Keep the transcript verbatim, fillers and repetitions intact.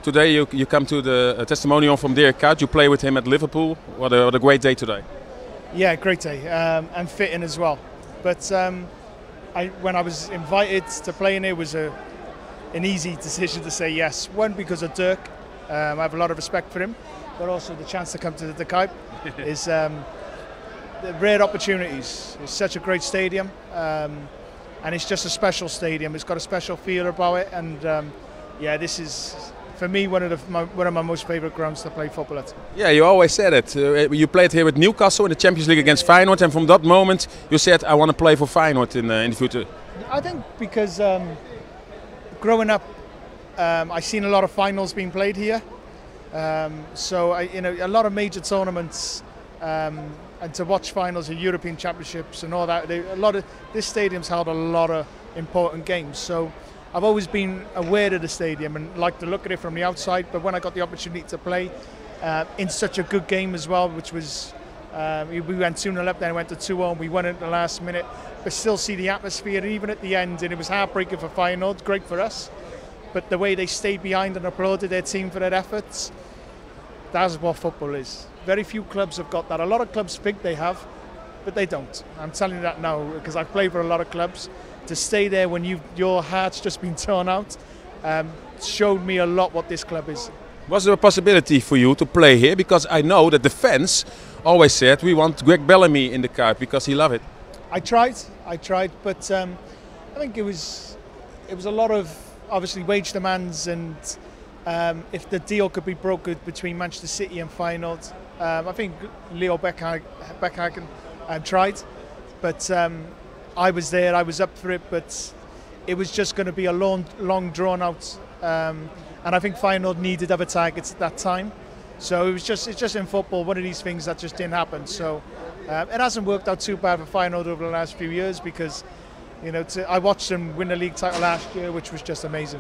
Today you, you come to the uh, testimonial from Dirk Kuyt. You play with him at Liverpool. What a, what a great day today. Yeah, great day, um, and fitting as well. But um, I, when I was invited to play in it, it was a, an easy decision to say yes. One, because of Dirk. Um, I have a lot of respect for him, but also the chance to come to the Kuyt is um, the rare opportunities. It's such a great stadium, um, and it's just a special stadium. It's got a special feel about it, and um, yeah, this is, for me, one of the, my, one of my most favourite grounds to play football at. Yeah, you always said it. Uh, you played here with Newcastle in the Champions League against Feyenoord, and from that moment you said, I want to play for Feyenoord in, uh, in the future. I think because um, growing up, um, I've seen a lot of finals being played here. Um, so I, you know, a lot of major tournaments, um, and to watch finals of European Championships and all that. They, a lot of this stadium's held a lot of important games. So I've always been aware of the stadium and like to look at it from the outside. But when I got the opportunity to play uh, in such a good game as well, which was um, we went two nil up, then went to two one, we won it at the last minute. But still see the atmosphere even at the end, and it was heartbreaking for Feyenoord, great for us. But the way they stayed behind and applauded their team for their efforts, that's what football is. Very few clubs have got that. A lot of clubs think they have, but they don't. I'm telling you that now because I've played for a lot of clubs. To stay there when you your heart's just been torn out um, showed me a lot what this club is. Was there a possibility for you to play here? Because I know that the fans always said we want Greg Bellamy in the Kuyt because he loved it. I tried, I tried, but um, I think it was it was a lot of obviously wage demands, and um, if the deal could be brokered between Manchester City and Feyenoord, um, I think Leo Beckhagen um, tried, but um, I was there, I was up for it, but it was just going to be a long, long drawn out, um, and I think Feyenoord needed other targets at that time. So it was just, it's just in football, one of these things that just didn't happen. So um, it hasn't worked out too bad for Feyenoord over the last few years because, you know, to, I watched them win the league title last year, which was just amazing.